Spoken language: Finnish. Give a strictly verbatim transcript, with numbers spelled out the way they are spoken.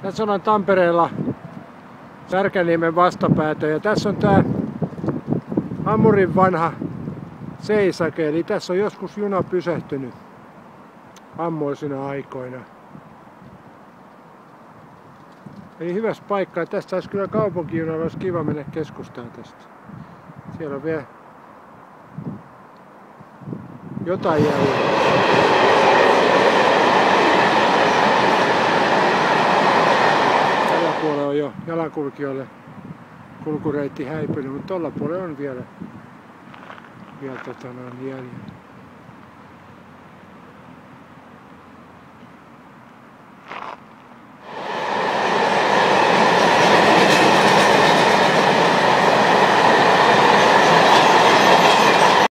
Tässä ollaan Tampereella Särkänniemen vastapäätä ja tässä on tää Amurin vanha seisake, eli tässä on joskus juna pysähtynyt ammoisina aikoina. Eli hyvässä paikkaa. Tästä olisi kyllä kaupunkijunalla, olisi kiva mennä keskustaan tästä. Siellä on vielä jotain jäljellä. Tällä puolella on jo jalankulkijoille kulkureitti häipynyt, mutta tuolla puolella on vielä, vielä tota, jäljellä.